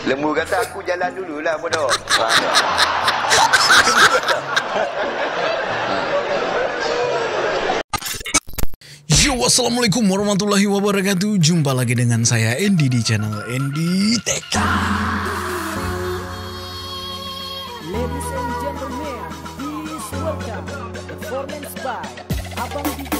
Lembu kata aku jalan dululah bodoh. Yo, assalamualaikum warahmatullahi wabarakatuh. Jumpa lagi dengan saya Andy di channel Andy TK. Ladies and gentlemen, please welcome performance by Abang DJ.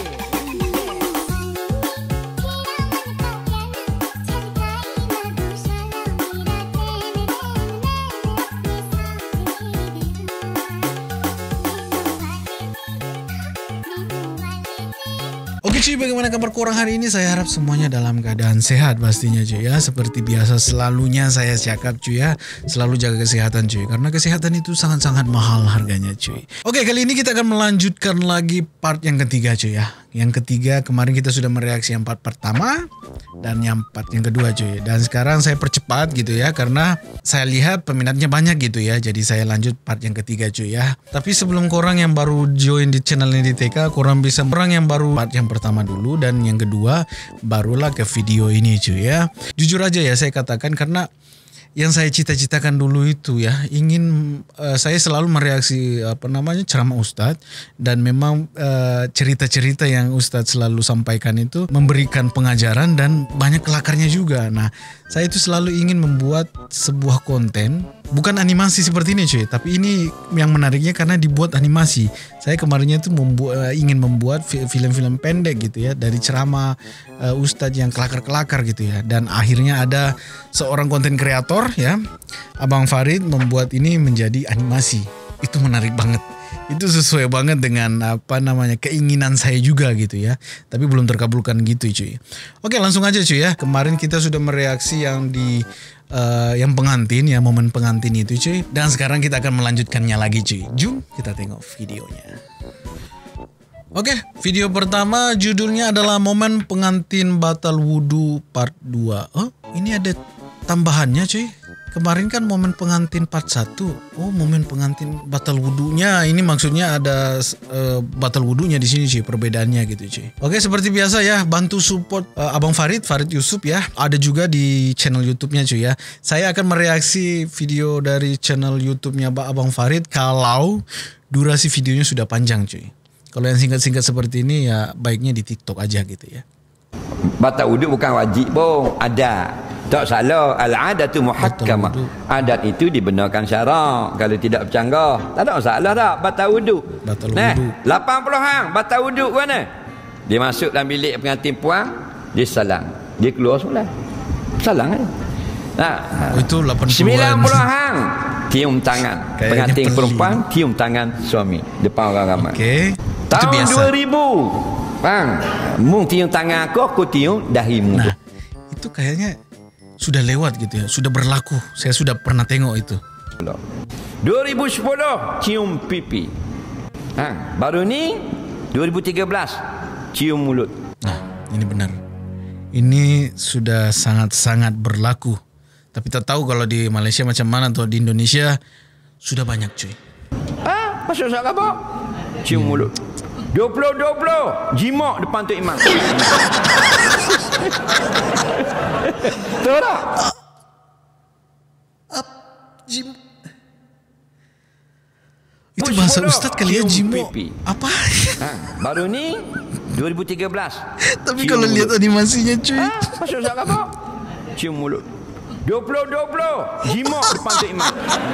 Oke cuy, bagaimana kabar kurang hari ini? Saya harap semuanya dalam keadaan sehat pastinya cuy ya. Seperti biasa selalunya saya cakap cuy ya, selalu jaga kesehatan cuy. Karena kesehatan itu sangat-sangat mahal harganya cuy. Oke, kali ini kita akan melanjutkan lagi part yang ketiga cuy ya. Yang ketiga kemarin kita sudah mereaksi yang part pertama dan yang part yang kedua cuy. Dan sekarang saya percepat gitu ya, karena saya lihat peminatnya banyak gitu ya. Jadi saya lanjut part yang ketiga cuy ya. Tapi sebelum korang yang baru join di channel ini TK, korang bisa orang yang baru part yang pertama dulu dan yang kedua barulah ke video ini cuy ya. Jujur aja ya saya katakan, karena yang saya cita-citakan dulu itu ya, ingin saya selalu mereaksi ceramah Ustadz, dan memang cerita-cerita yang Ustadz selalu sampaikan itu memberikan pengajaran dan banyak kelakarnya juga. Nah, saya itu selalu ingin membuat sebuah konten, bukan animasi seperti ini cuy, tapi ini yang menariknya karena dibuat animasi. Saya kemarinnya itu ingin membuat film-film pendek gitu ya, dari ceramah Ustadz yang kelakar-kelakar gitu ya, dan akhirnya ada seorang konten kreator ya, Abang Farid, membuat ini menjadi animasi. Itu menarik banget. Itu sesuai banget dengan keinginan saya juga gitu ya. Tapi belum terkabulkan gitu cuy. Oke, langsung aja cuy ya. Kemarin kita sudah mereaksi yang di yang pengantin ya, momen pengantin itu cuy. Dan sekarang kita akan melanjutkannya lagi cuy. Jom kita tengok videonya. Oke, video pertama judulnya adalah momen pengantin batal wudhu part 2. Oh, ini ada tambahannya cuy. Kemarin kan momen pengantin part 1. Oh, momen pengantin batal wudhunya. Ini maksudnya ada batal wudhunya di sini cuy, perbedaannya gitu cuy. Oke, seperti biasa ya, bantu support Abang Farid Yusuf ya. Ada juga di channel YouTube-nya cuy ya. Saya akan mereaksi video dari channel YouTube-nya Abang Farid kalau durasi videonya sudah panjang cuy. Kalau yang singkat-singkat seperti ini ya baiknya di TikTok aja gitu ya. Batal wuduk bukan wajib pun, ada. Tak salah, al-adatu muhakkamah. Adat itu dibenarkan syarak. Kalau tidak bercanggah, tak ada masalah tak batal wuduk. Batal nah, wuduk. 80 hang batal wuduk mana? Dia masuk dalam bilik pengantin puan, dia salam. Dia keluar solat. Salam kan? Nah, itu 80 90 hang cium tangan. Kayaknya pengantin pelik. perempuan cium tangan suami depan orang ramai. Oke. Tahun Itu biasa. 2000. Bang, mu cium tangan aku cium dahimu. Nah, itu kayaknya sudah lewat gitu ya, sudah berlaku. Saya sudah pernah tengok itu. 2010 cium pipi. Baru ni 2013 cium mulut. Nah, ini benar. Ini sudah sangat-sangat berlaku. Tapi tak tahu kalau di Malaysia macam mana, atau di Indonesia sudah banyak cuy. Masuk sahabat apa? Cium mulut. 2020 jimak depan Tok Imam. Betul tak? Itu bahasa Ustadz kali ya, jimo. Apa? Baru ni 2013. Tapi kalau lihat animasinya cuy. Masuk sahabat apa? Cium mulut. 2020 jimak depan Tok Imam.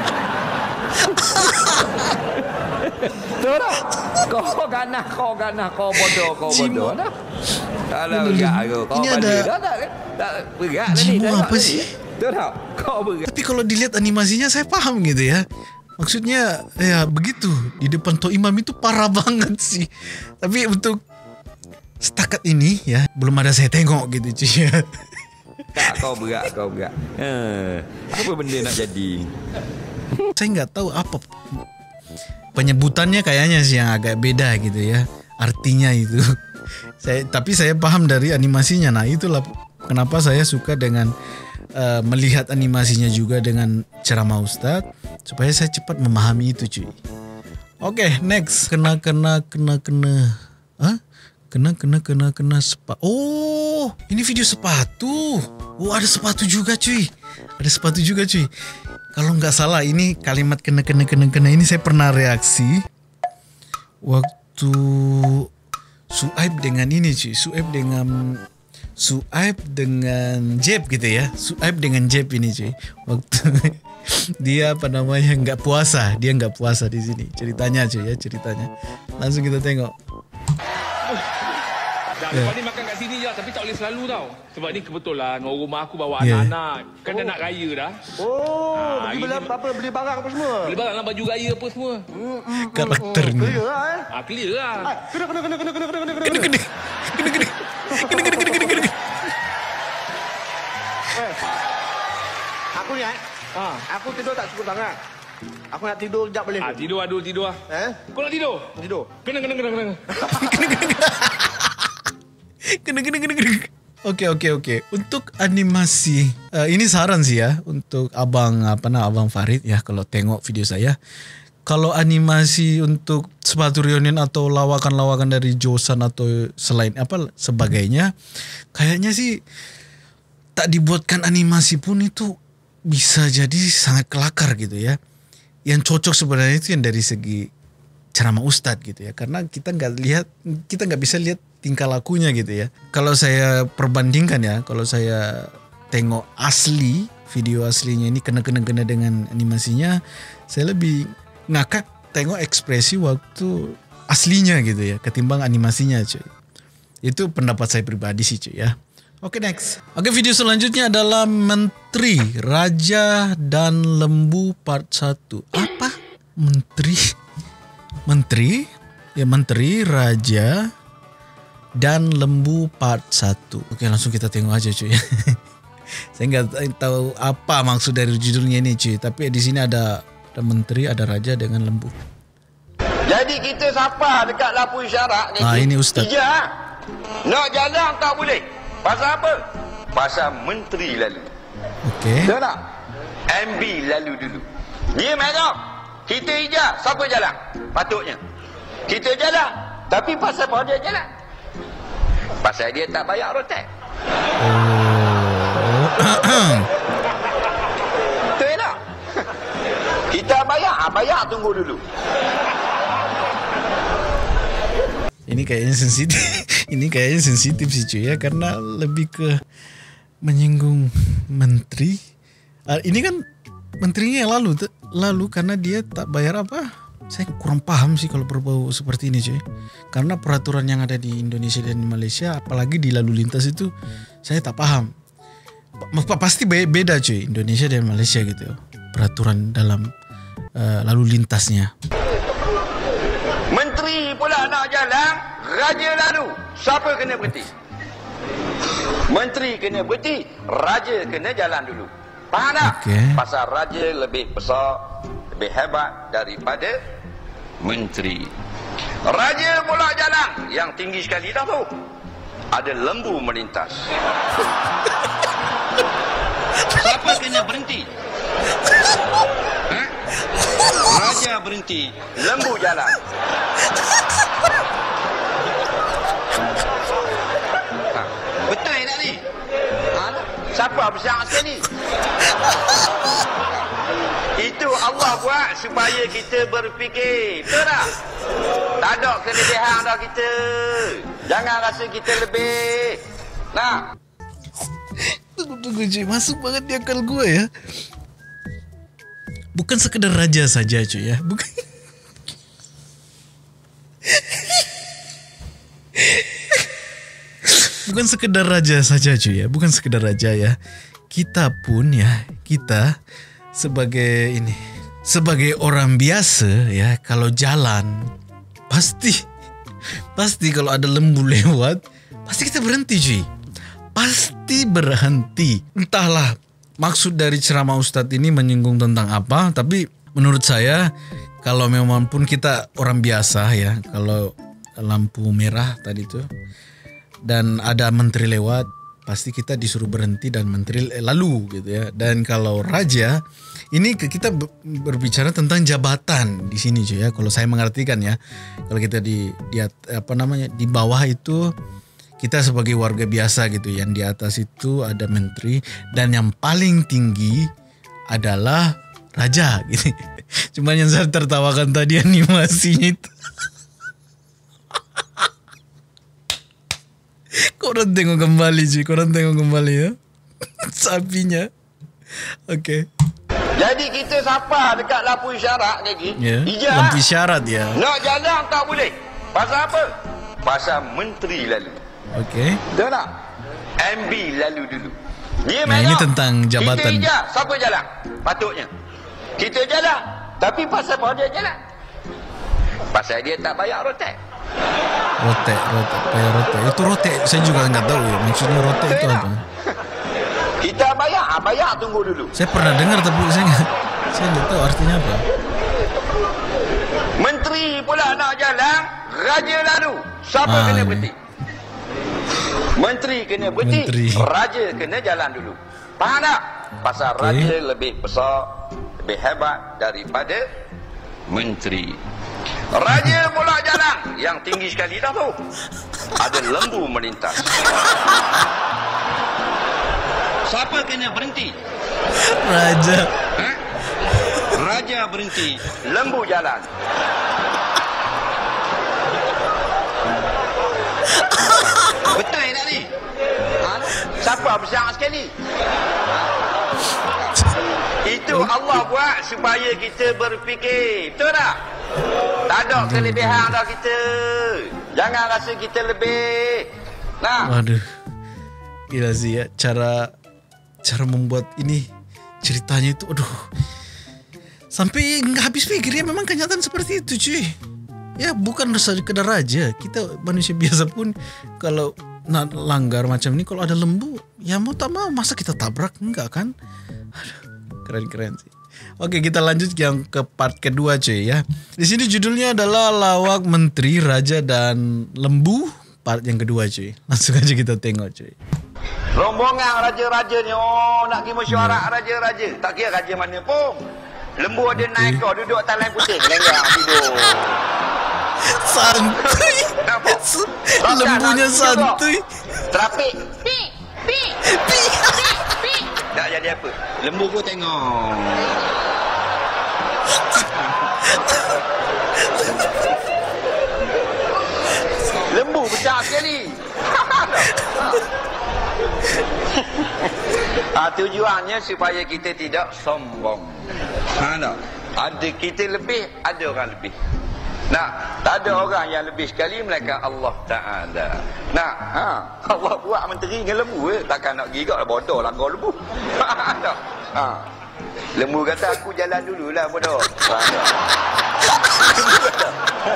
Betul tak? Kau ganah, kau bodoh dah. Kalau berat aku, kau Ini ada tak berat ni. jimo apa sih? Betul tak? Kau berat. Tapi kalau dilihat animasinya saya paham gitu ya. Maksudnya ya begitu, di depan Tok Imam itu parah banget sih. Tapi untuk setakat ini ya belum ada saya tengok gitu cuy ya. Tak, kau berat. Apa benda nak jadi? Saya nggak tahu apa penyebutannya, kayaknya sih yang agak beda gitu ya artinya itu. Tapi saya paham dari animasinya. Nah, itulah kenapa saya suka dengan melihat animasinya juga dengan ceramah Ustadz, supaya saya cepat memahami itu cuy. Oke, next. Kena. Oh, ini video sepatu. Oh, ada sepatu juga cuy. Ada sepatu juga cuy. Kalau nggak salah ini kalimat kena ini saya pernah reaksi waktu Suaib dengan ini cuy. Suaib dengan Jeb gitu ya. Suaib dengan Jeb ini cuy. Waktu dia nggak puasa. Dia nggak puasa di sini. Ceritanya cuy ya, ceritanya. Langsung kita tengok. Lepas ni makan kat sini je tapi tak boleh selalu tau. Sebab ni kebetulan orang rumah aku bawa anak-anak. Kan dah nak raya dah. Beli barang apa semua? Beli barang lah, baju raya apa semua. Karakternya. Clear lah Clear lah. Kena. Aku ni aku tidur tak cukup sangat. Aku nak tidur sekejap boleh? Tidur lah, tidur lah. Kau nak tidur? Tidur. Kena. Kena. Oke. Untuk animasi, ini saran sih ya untuk abang Farid ya, kalau tengok video saya. Kalau animasi untuk sepatu reunion atau lawakan-lawakan dari Joseon atau selain sebagainya, kayaknya sih tak dibuatkan animasi pun itu bisa jadi sangat kelakar gitu ya. Yang cocok sebenarnya itu yang dari segi ceramah ustadz gitu ya, karena kita nggak bisa lihat tingkah lakunya gitu ya. Kalau saya perbandingkan ya, kalau saya tengok video aslinya ini kena dengan animasinya, saya lebih ngakak tengok ekspresi waktu aslinya gitu ya ketimbang animasinya cuy. Itu pendapat saya pribadi sih cuy ya. Oke, next. Oke, video selanjutnya adalah Menteri, Raja dan Lembu part 1. Apa? Menteri, Raja dan Lembu part 1. Oke, langsung kita tengok aja cuy. Saya nggak tahu apa maksud dari judulnya ini cuy, tapi di sini ada Menteri, ada Raja dengan Lembu. Jadi kita siapa dekat lampu isyarat ni? Ini Ustaz. Ijak. Nak jalan tak boleh. Pasal apa? Pasal menteri lalu. Okey. Tahu tak? MB lalu dulu. Dia mana? Kita ijak, siapa jalan? Patutnya. Kita jalan. Tapi pasal apa dia jalan? Pasal dia tak bayar rotek. Betul tak? Kita bayar tunggu dulu. Ini kayaknya sensitif sih cuy ya, karena lebih ke menyinggung menteri. Ini kan menterinya yang lalu karena dia tak bayar apa. Saya kurang paham sih kalau berbau seperti ini cuy. Karena peraturan yang ada di Indonesia dan di Malaysia, apalagi di lalu lintas itu, saya tak paham. Pasti beda cuy, Indonesia dan Malaysia gitu. Peraturan dalam lalu lintasnya. Menteri pula nak jalan, raja lalu. Siapa kena berhenti? Menteri kena berhenti, raja kena jalan dulu. Faham tak? Okay. Pasal raja lebih besar, lebih hebat daripada menteri. Raja pula jalan, yang tinggi sekali dah tu. Ada lembu melintas. Siapa kena berhenti? Raja berhenti, lembu jalan. Betul tak ni? Siapa besar sekali? Itu Allah buat supaya kita berfikir. Betul tak? Tak ada kelebihan dah kita. Jangan rasa kita lebih. Nah. Tunggu cuy, masuk banget di akal gue ya. Bukan sekedar raja saja cuy ya. Bukan sekedar raja saja cuy ya. Bukan sekedar raja ya. Kita pun ya, kita sebagai orang biasa ya, kalau jalan pasti kalau ada lembu lewat pasti kita berhenti cuy. Pasti berhenti. Entahlah maksud dari ceramah Ustadz ini menyinggung tentang apa, tapi menurut saya kalau memang pun kita orang biasa ya, kalau lampu merah tadi tuh dan ada menteri lewat, pasti kita disuruh berhenti dan menteri lalu gitu ya. Dan kalau raja, ini kita berbicara tentang jabatan di sini cuy ya. Kalau saya mengartikan ya, kalau kita di bawah itu kita sebagai warga biasa gitu, yang di atas itu ada menteri dan yang paling tinggi adalah raja gitu. Cuman yang saya tertawakan tadi animasinya itu. Korang tengok kembali cuy, korang tengok kembali ya. Sapinya. Oke. Jadi kita siapa dekat lampu isyarat lagi? Ya. Lampu isyarat ya. Nak jalan tak boleh. Pasal apa? Pasal menteri lalu. Okey. Betul tak? MB lalu dulu. Dia Nah, ini tentang jabatan. Kita ijaz, siapa jalan? Patutnya. Kita jalan. Tapi pasal apa dia jalan? Pasal dia tak bayar rotek. Rotek, bayar rotek. Itu rotek, saya juga enggak tahu ya. Maksudnya rotek itu apa? Kita bayar tunggu dulu. Saya pernah dengar tapi saya enggak tahu artinya apa. Menteri pula nak jalan, raja lalu. Siapa kena berhenti? Menteri kena berhenti, raja kena jalan dulu. Faham tak? Pasal raja lebih besar, lebih hebat daripada menteri. Raja pula jalan, yang tinggi sekali dah tu. Ada lembu melintas. Siapa kena berhenti? Raja. Raja berhenti, lembu jalan. Betul tak ni? Siapa besar sekali? Itu Allah buat supaya kita berfikir. Betul tak? Tak ada kelebihan dah kita. Jangan rasa kita lebih. Nah. Waduh. Gila sih ya. Cara membuat ini ceritanya itu aduh. Sampai nggak habis pikir ya, memang kenyataan seperti itu cuy. Ya bukan sekedar raja, kita manusia biasa pun kalau langgar macam ini, kalau ada lembu ya mau tak mau masa kita tabrak, enggak kan? Aduh, keren sih. Oke, kita lanjut yang ke part kedua cuy ya. Di sini judulnya adalah Lawak Menteri, Raja dan Lembu, part yang kedua cuy. Langsung aja kita tengok cuy. Rombongan raja-raja ni, nak pergi mesyuarat raja-raja. Tak kira raja mana pun. Lembu ada naik kau, duduk atas lain putih, lenggang tidur. Santuy. Lembunya santuy. Terapik. Pi. Tak jadi apa. Lembu pun tengok. Lembu besar sekali. Tujuannya supaya kita tidak sombong. Ada kita lebih, ada orang lebih. Nah, tak ada orang yang lebih sekali melainkan Allah Ta'ala. Nah, Allah buat menteri dengan lembu takkan nak gigak lah, bodoh lah kau lembu. Lembu kata aku jalan dululah bodoh. Lembu kata.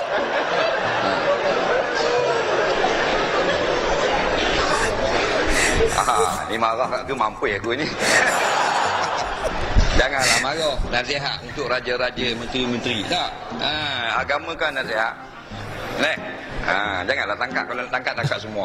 Ni marah aku, mampu aku ni. Janganlah marah. Nasihat untuk raja-raja, menteri-menteri. Tak. Agama kan nasihat. Janganlah tangkap. Kalau tangkap semua.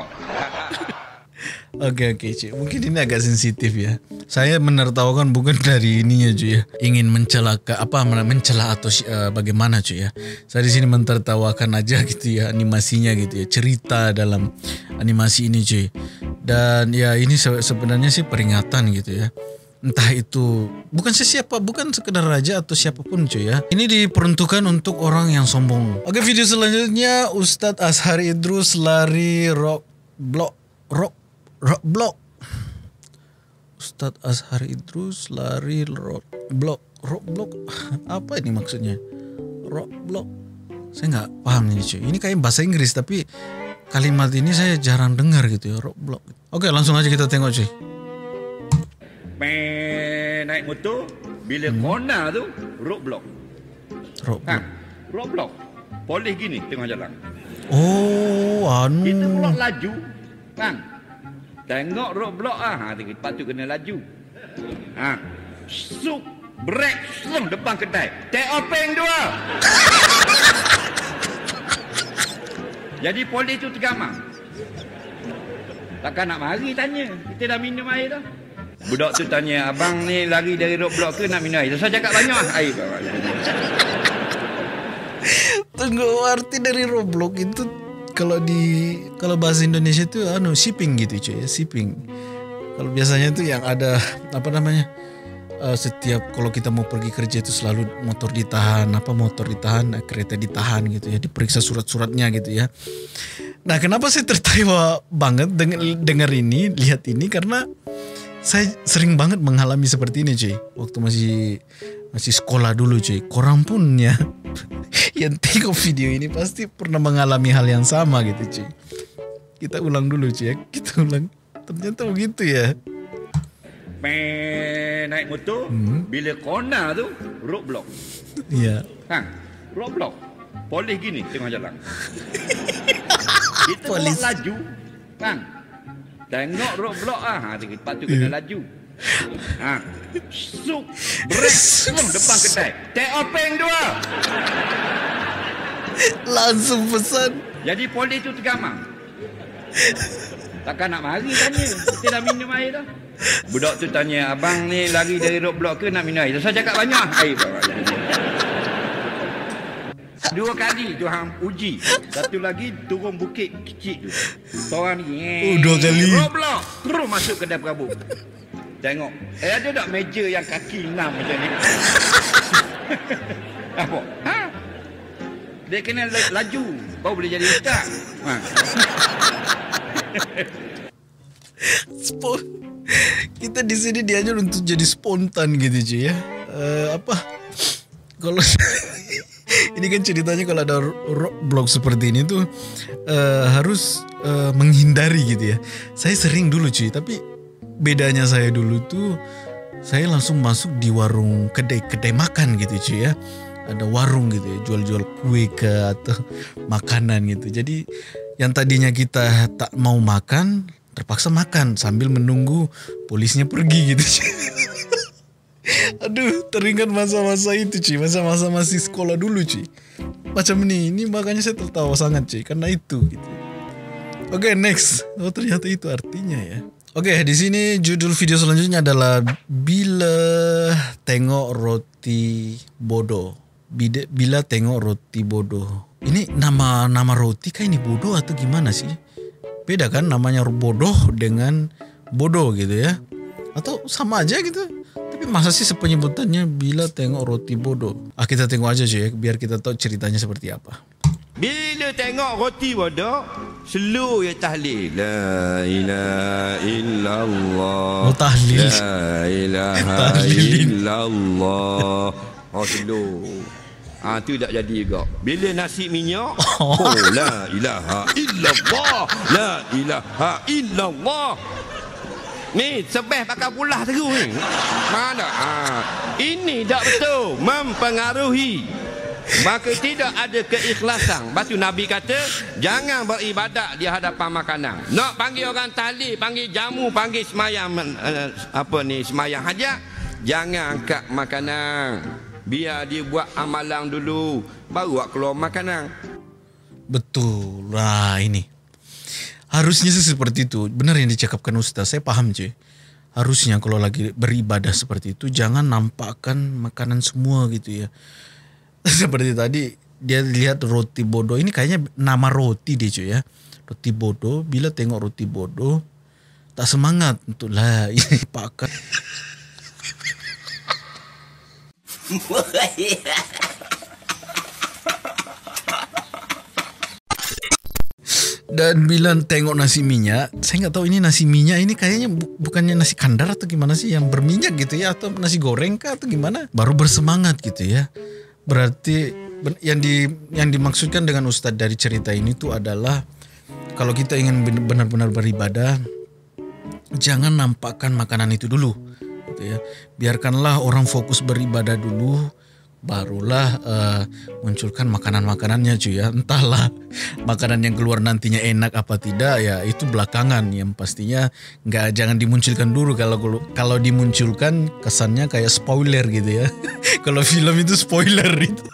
Oke cuy. Mungkin ini agak sensitif ya. Saya menertawakan bukan dari ininya cuy ya. Ingin mencela atau bagaimana cuy ya. Saya di sini mentertawakan aja gitu ya, animasinya gitu ya. Cerita dalam animasi ini cuy. Dan ya ini sebenarnya sih peringatan gitu ya. Entah itu bukan sekedar raja atau siapapun cuy ya. Ini diperuntukkan untuk orang yang sombong. Oke, video selanjutnya Ustadz Azhar Idrus lari rock block. Ustadz Azhar Idrus lari rock block. Apa ini maksudnya? Rock block. Saya nggak paham ini cuy. Ini kayak bahasa Inggris tapi kalimat ini saya jarang dengar gitu ya, rock block. Oke, langsung aja kita tengok cuy. Naik motor bila kona tu roadblock. Roadblock. Polis gini tengah jalan. Kita pula laju. Kan? Tengok roadblock patut kena laju. Sup break strong depan kedai. Take open dua. Jadi polis tu tergamang. Takkan nak mari tanya. Kita dah minum air dah. Budak tu tanya, abang ni lari dari roadblock ke nak minum air? Saya cakap banyak air. Tunggu, arti dari roadblock itu kalau bahasa Indonesia itu shipping gitu cuy ya, shipping. Kalau biasanya itu yang ada apa namanya? Setiap kalau kita mau pergi kerja itu selalu motor ditahan, kereta ditahan gitu ya, diperiksa surat-suratnya gitu ya. Nah, kenapa saya tertawa banget lihat ini karena saya sering banget mengalami seperti ini cuy. Waktu masih sekolah dulu cuy. Korang pun ya yang tengok video ini pasti pernah mengalami hal yang sama gitu cuy. Kita ulang dulu cuy ya. Ternyata begitu ya. Naik motor, bila corner tu roadblock. Iya. Roadblock. Polis gini tengah jalan. Kita polis laju, tengok roadblock patut kena laju. Suk, break, depan kedai. Take open dua. Langsung pesan. Jadi polis tu tergamang. Takkan nak mari tanya. Kita dah minum air dah. Budak tu tanya, abang ni lari dari roadblock ke nak minum air? Saya cakap banyak air. 2 kali tu hang uji. Satu lagi turun bukit kecil tu. Seorang ni 2 kali roadblock terus masuk kedai perabot. Tengok, ada tak meja yang kaki 6 macam ni? Apa? Dia kena laju baru boleh jadi ustaz. Kita di sini diajar untuk jadi spontan gitu cuy ya. Kalau ini kan ceritanya kalau ada roadblock seperti ini tuh harus menghindari gitu ya. Saya sering dulu cuy, tapi bedanya saya dulu tuh saya langsung masuk di warung kedai makan gitu cuy ya. Ada warung gitu ya, jual-jual kue atau makanan gitu. Jadi yang tadinya kita tak mau makan, terpaksa makan sambil menunggu polisnya pergi gitu cuy. Aduh, teringat masa-masa itu cuy, masa-masa masih sekolah dulu cuy. Macam ini makanya saya tertawa sangat cuy, karena itu gitu. Oke, next. Oh, ternyata itu artinya ya. Oke, di sini judul video selanjutnya adalah Bila Tengok Roti Bodoh. Bila Tengok Roti Bodoh. Ini nama roti kah ini bodoh atau gimana sih? Beda kan namanya bodoh dengan bodoh gitu ya. Atau sama aja gitu. Tapi masa sih sepenyebutannya Bila Tengok Roti Bodoh. Kita tengok aja cuy ya, biar kita tahu ceritanya seperti apa. Bila tengok roti bodoh, slow ya tahlil. La ilaha illallah. Oh, tahlil. La ilaha illallah. Oh, slow. Tu tak jadi juga. Bila nasi minyak, la ilaha illallah. La ilaha illallah. Ni sebeh pakai pulah terus ni. Mana? Ini tak betul, mempengaruhi. Maka tidak ada keikhlasan. Lepas tu Nabi kata, jangan beribadat di hadapan makanan. Nak panggil orang tahlil, panggil jamu, panggil semayang semayang hajat, jangan angkat makanan. Biar dia buat amalan dulu, baru keluar makanan. Betul lah ini. Harusnya sih seperti itu. Benar yang dicakapkan Ustaz, saya paham cuy. Harusnya kalau lagi beribadah seperti itu, jangan nampakkan makanan semua gitu ya. Seperti tadi dia lihat roti bodoh, ini kayaknya nama roti deh cuy ya. Roti bodoh, bila tengok roti bodoh tak semangat untuk lah ini pakai. Dan bilang tengok nasi minyak, saya nggak tahu ini nasi minyak ini kayaknya bukannya nasi kandar atau gimana sih yang berminyak gitu ya, atau nasi goreng kah atau gimana? Baru bersemangat gitu ya. Berarti yang dimaksudkan dengan Ustadz dari cerita ini tuh adalah kalau kita ingin benar-benar beribadah, jangan nampakkan makanan itu dulu, gitu ya. Biarkanlah orang fokus beribadah dulu, barulah munculkan makanan-makanannya cuy ya. Entahlah makanan yang keluar nantinya enak apa tidak ya, itu belakangan. Yang pastinya jangan dimunculkan dulu. Kalau dimunculkan kesannya kayak spoiler gitu ya. Kalau film itu spoiler itu.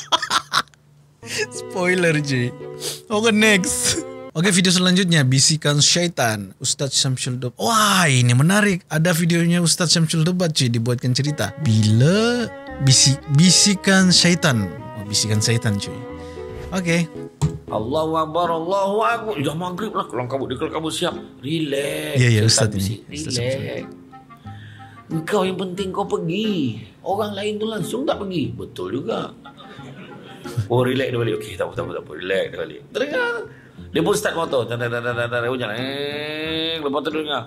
Spoiler cuy. Oke, next. Oke, video selanjutnya Bisikan Syaitan Ustadz Syamsul Debat. Wah, ini menarik. Ada videonya Ustadz Syamsul Debat cuy, dibuatkan cerita. Bila Bisikan Syaitan. Bisikan Syaitan cuy. Oke. Allahu Akbar, Allahu Akbar. Dah maghrib lah. Kelang kabut, dia kelang kabut siap. Relax. Ya, Ustaz ini. Relax. Engkau yang penting kau pergi. Orang lain tu langsung tak pergi. Betul juga. Oh, relax dia balik. Okey, tak apa. Relax dia balik. Dengar. Dia pun start motor. Hujan. Lepas tu dengar.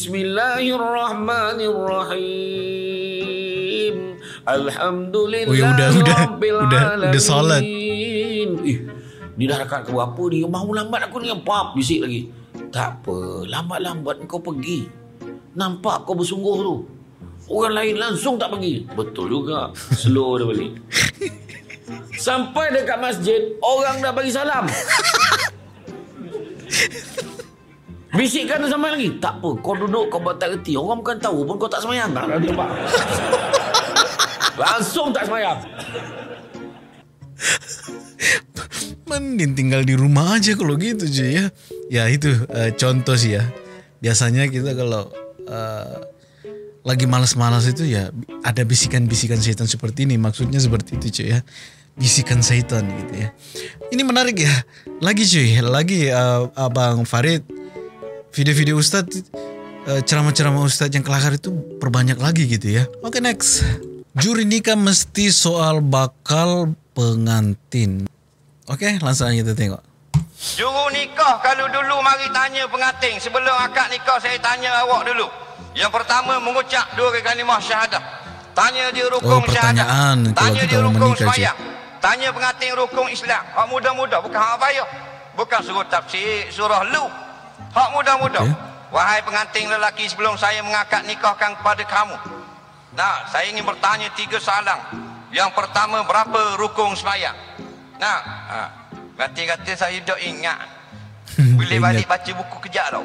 Bismillahirrahmanirrahim. Alhamdulillah. Oh, udah salat. Ni dah dekat ke berapa ni? Mau lambat aku ni. Pap, bisik lagi. Tak apa. Lambat-lambat kau pergi. Nampak kau bersungguh tu. Orang lain langsung tak pergi. Betul juga. Slow dia balik. Sampai dekat masjid, orang dah bagi salam. Bisikkan dia sampai lagi. Tak apa, kau duduk, kau buat tak reti. Orang bukan tahu pun kau tak semayang. Tak ada tempat. Langsung tak semayang. Mending tinggal di rumah aja kalau gitu je ya. Ya itu contoh sih ya. Biasanya kita kalau lagi malas-malas itu ya ada bisikan-bisikan setan seperti ini. Maksudnya seperti itu cuy ya. Bisikan setan gitu ya. Ini menarik ya. Lagi cuy, Abang Farid, video-video Ustadz, ceramah-ceramah Ustadz yang kelakar itu perbanyak lagi gitu ya. Oke, next. Juri nikah mesti soal bakal pengantin. Oke, langsung aja kita tengok. Juru nikah kalau dulu mari tanya pengantin. Sebelum akad nikah saya tanya awak dulu. Yang pertama mengucap 2 kalimah syahadah. Tanya dia rukun syahadah. Tanya dia rukun sembahyang. Tanya pengantin rukun Islam. Hak mudah-mudah, bukan hak payah. Bukan suruh tafsir surah lu. Hak mudah-mudah. Wahai pengantin lelaki, sebelum saya mengakad nikahkan kepada kamu. Nah, saya ingin bertanya 3 soalan. Yang pertama, berapa rukun sembahyang? Nah, kata saya dah ingat. Boleh balik baca buku kejap tau.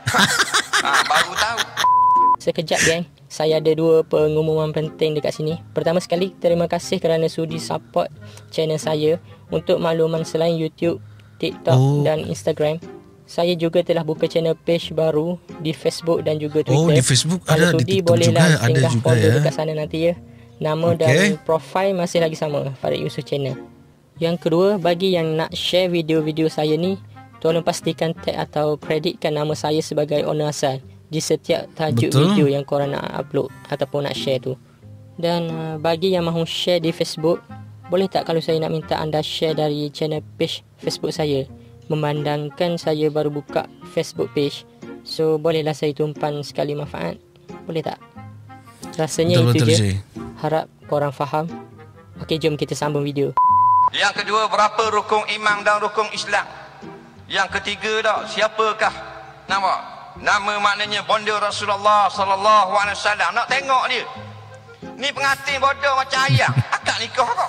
Baru tahu. Sekejap geng, saya ada 2 pengumuman penting dekat sini. Pertama sekali, terima kasih kerana sudi support channel saya. Untuk makluman selain YouTube, TikTok dan Instagram, saya juga telah buka channel page baru di Facebook dan juga Twitter. Di Facebook kalau ada, sudi, di TikTok juga ada juga follow ya. dekat sana nanti ya. Nama dan profil masih lagi sama, Farid Yusof Channel. Yang kedua, bagi yang nak share video-video saya ni, tolong pastikan tag atau kreditkan nama saya sebagai owner asal di setiap tajuk video yang korang nak upload ataupun nak share tu. Dan bagi yang mahu share di Facebook, boleh tak kalau saya nak minta anda share dari channel page Facebook saya? Memandangkan saya baru buka Facebook page, so bolehlah saya tumpan sekali manfaat. Boleh tak? Rasanya betul, itu je. Harap korang faham. Okey, jom kita sambung video. Yang kedua, berapa rukun iman dan rukun Islam? Yang ketiga dah, siapakah nama? Nama maknanya bonda Rasulullah sallallahu alaihi wasallam. Nak tengok dia. Ni pengantin bodoh macam ayam. Akad nikah kok.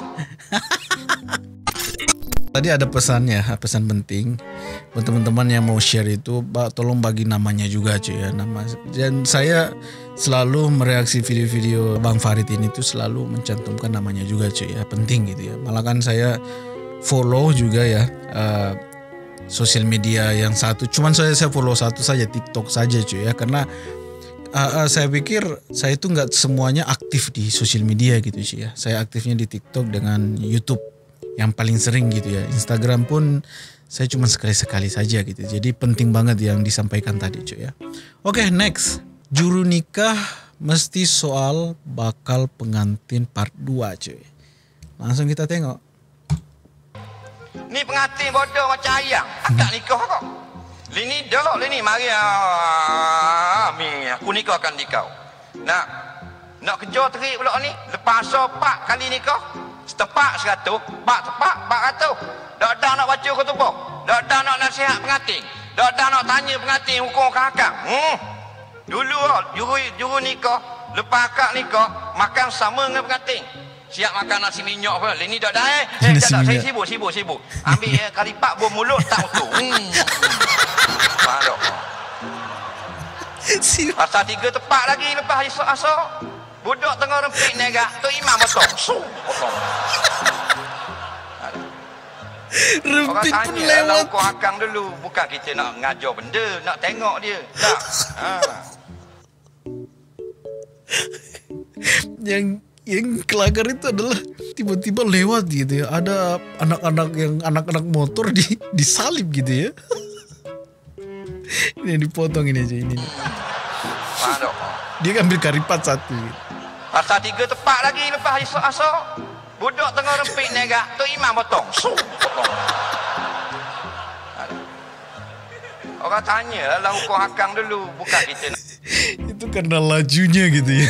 Tadi ada pesannya, pesan penting buat teman-teman yang mau share itu, tolong bagi namanya juga cuy ya, nama. Dan saya selalu mereaksi video-video Bang Farid ini tuh selalu mencantumkan namanya juga cuy ya, penting gitu ya. Malah kan saya follow juga ya sosial media yang satu, cuman saya follow satu saja, TikTok saja cuy ya, karena saya pikir saya itu nggak semuanya aktif di sosial media gitu cuy ya. Saya aktifnya di TikTok dengan YouTube yang paling sering gitu ya. Instagram pun saya cuma sekali-sekali saja gitu. Jadi penting banget yang disampaikan tadi cuy ya. Oke, next. Juru nikah mesti soal bakal pengantin part 2 cuy. Langsung kita tengok. Ni pengantin bodoh macam ayam. Akad nikah kok. Lini dah, lini mari aku nikahkan di kau. Nak kejar terik pula ni. Lepas so 4 kali nikah. Setepak 100, pak tepak 400. Dak nak baca khutbah. Dak nak nasihat pengantin. Dak nak tanya pengantin hukum kakak. Dulu juru nikah, lepas akad nikah makan sama dengan pengantin. Siap makan nasi minyak pun. Ini dak dah saya sibuk. Ambil karipak buah mulut tak utuh. Faham. Asal 3 tepak lagi lepas asar. Budak tengah rempit negak, tu imam potong. Potong. Rempit pun lewat. Orang tanya hukum akang dulu. Bukan kita nak ngajar benda, nak tengok dia. Tak. Yang kelakar itu adalah tiba-tiba lewat gitu ya. Ada anak-anak motor disalib gitu ya. Ini yang dipotong ini aja ini. Dia ambil karipat satu. Pasal 3 tepat lagi lepas esok-esok. Budak tengah rempik negak, tu imam potong. Potong. Orang tanya lah hukum akang dulu, bukan kita. Itu karena lajunya gitu ya.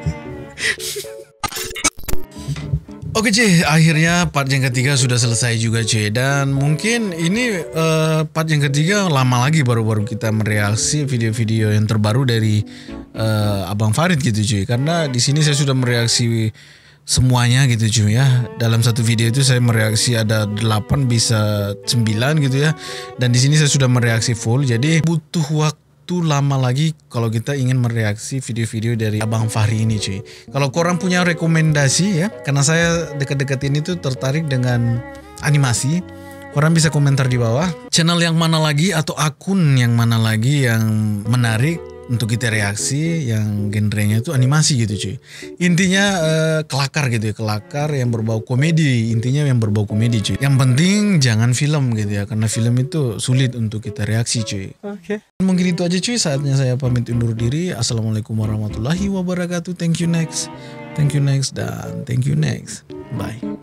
Oke cuy, akhirnya part yang ketiga sudah selesai juga cuy. Dan mungkin ini part yang ketiga lama lagi baru kita mereaksi video-video yang terbaru dari Abang Farid gitu cuy. Karena di sini saya sudah mereaksi semuanya gitu cuy ya. Dalam satu video itu saya mereaksi ada 8 bisa 9 gitu ya. Dan di sini saya sudah mereaksi full. Jadi butuh waktu lama lagi kalau kita ingin mereaksi video-video dari Abang Fahri ini cuy. Kalau korang punya rekomendasi ya, karena saya dekat-dekat ini tuh tertarik dengan animasi, korang bisa komentar di bawah channel yang mana lagi atau akun yang mana lagi yang menarik untuk kita reaksi yang genrenya itu animasi gitu cuy. Intinya kelakar gitu ya, kelakar yang berbau komedi, intinya yang berbau komedi cuy. Yang penting jangan film gitu ya, karena film itu sulit untuk kita reaksi cuy. Oke. Mungkin itu aja cuy, saatnya saya pamit undur diri. Assalamualaikum warahmatullahi wabarakatuh. Thank you next, dan thank you next. Bye.